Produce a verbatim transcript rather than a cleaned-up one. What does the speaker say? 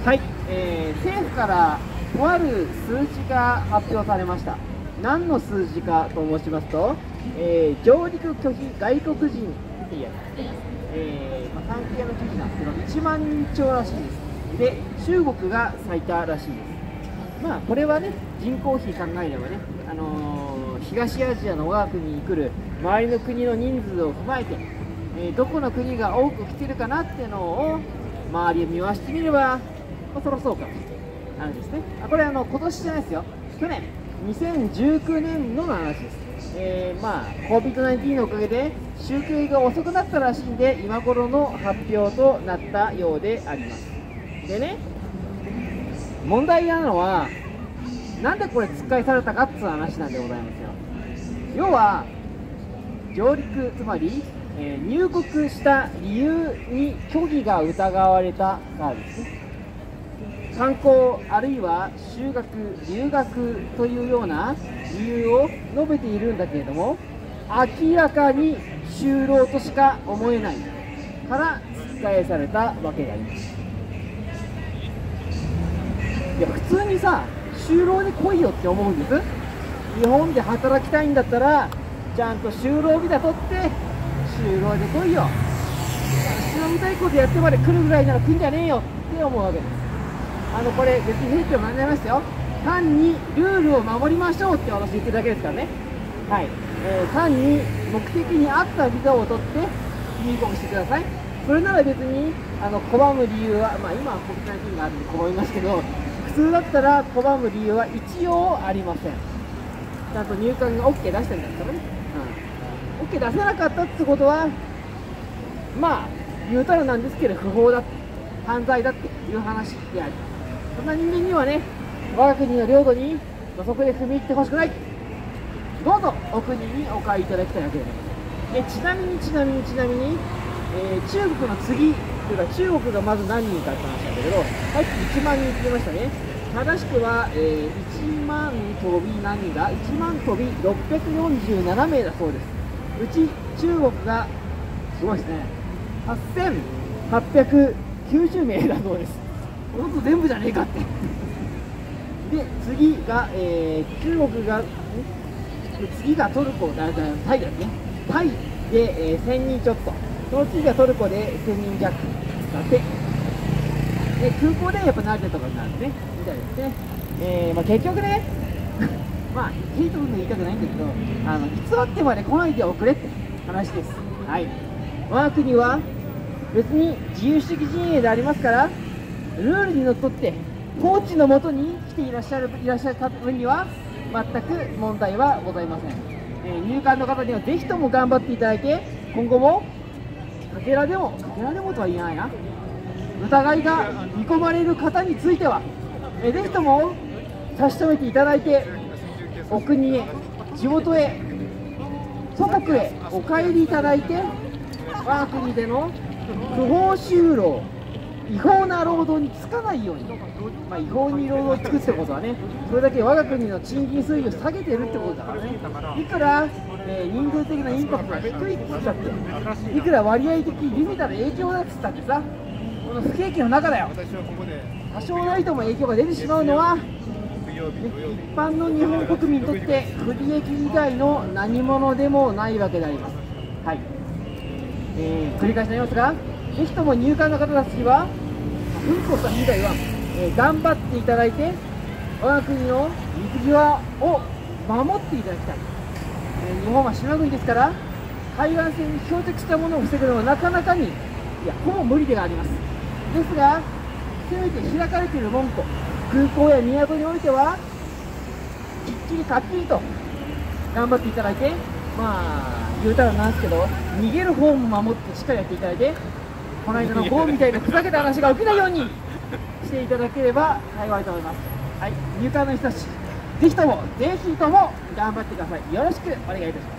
はい、えー、政府からとある数字が発表されました。何の数字かと申しますと、えー、上陸拒否外国人っていうやつですね、えーまあ、産経の記事なんですけど、いちまんにん超らしいです。で、中国が最多らしいです。まあ、これはね、人口比考えればね、あのー、東アジアの我が国に来る周りの国の人数を踏まえて、えー、どこの国が多く来てるかなっていうのを周りを見回してみれば、まあ、そろそうかと話ですね。あ、これあの今年じゃないですよ、去年にせんじゅうきゅうねんの話です。えー、まあ コビッドナインティーン のおかげで集計が遅くなったらしいんで、今頃の発表となったようであります。でね、問題なのはなんでこれ突っ返されたかっていう話なんでございますよ。要は上陸、つまり、えー、入国した理由に虚偽が疑われたからですね。観光あるいは修学、留学というような理由を述べているんだけれども、明らかに就労としか思えないから突き返されたわけであります。いや、普通にさ、就労に来いよって思うんです。日本で働きたいんだったらちゃんと就労ビザ取って就労で来いよ。忍びたいことやってまで来るぐらいなら来んじゃねえよって思うわけです。あのこれ別に兵器を学んじゃいますよ。単にルールを守りましょうって私言ってるだけですからね。はい、えー、単に目的に合ったビザを取って入国してください。それなら別にあの拒む理由は、まあ今は国際金があるんで拒みますけど、普通だったら拒む理由は一応ありません。ちゃんと入管が オーケー 出してるんですからね。うん、オーケー 出せなかったってことは、まあ言うたらなんですけど不法だって、犯罪だっていう話であり、そんな人間にはね、我が国の領土に土足で踏み入ってほしくない。どうぞお国にお帰りいただきたいわけでございます。でちなみにちなみにちなみに、えー、中国の次というか中国がまず何人かって話なんだけど、さっきいちまんにんって言いましたね。正しくは、えー、いちまん飛び何人だいちまん飛びろっぴゃくよんじゅうななめいだそうです。うち中国がすごいですね、はっせんはっぴゃくきゅうじゅうめいだそうです。ほんと全部じゃねえかってで次が、えー、中国が次がトルコだ、タイですね。タイで、えー、せんにんちょっと、その次がトルコでせんにんじゃくだって。で空港でやっぱ慣れてるところになるんですね、みたいですね。えーまあ、結局ねまあヘイト君の言いたくないんだけど、あの偽ってまで来ないでおくれって話です。はい、我が国は別に自由主義陣営でありますから、ルールにのっとって法治のもとに来ていらっしゃるいらっしゃった分には全く問題はございません。えー、入管の方にはぜひとも頑張っていただいて、今後もかけらでもかけらでもとは言えないな、疑いが見込まれる方については、えー、ぜひとも差し止めていただいて、お国へ、地元へ、祖国へお帰りいただいて、我が国での不法就労、違法な労働に就かないように、まあ、違法に労働を作ってことはね、それだけ我が国の賃金水準を下げてるってことだからね。いくら、えー、人数的なインパクトが低いって言ったって、いくら割合的リミタル影響だっつったってさ、この不景気の中だよ、多少なりとも影響が出てしまうのは、ね、一般の日本国民にとって不利益以外の何者でもないわけであります。はい、えー、繰り返しになりますが、ぜひとも入管の方たちは、文子さん以外は、えー、頑張っていただいて、我が国の水際を守っていただきたい。えー、日本は島国ですから、海岸線に漂着したものを防ぐのはなかなかに、いや、ほぼ無理であります。ですが、せめて開かれている門戸、空港や港においては、きっちりかっちりと頑張っていただいて、まあ、言うたらなんですけど、逃げる方も守ってしっかりやっていただいて、この間のゴーみたいなふざけた話が起きないようにしていただければ幸いと思います。はい、入管の人たち、ぜひとも、ぜひとも頑張ってください。よろしくお願いいたします。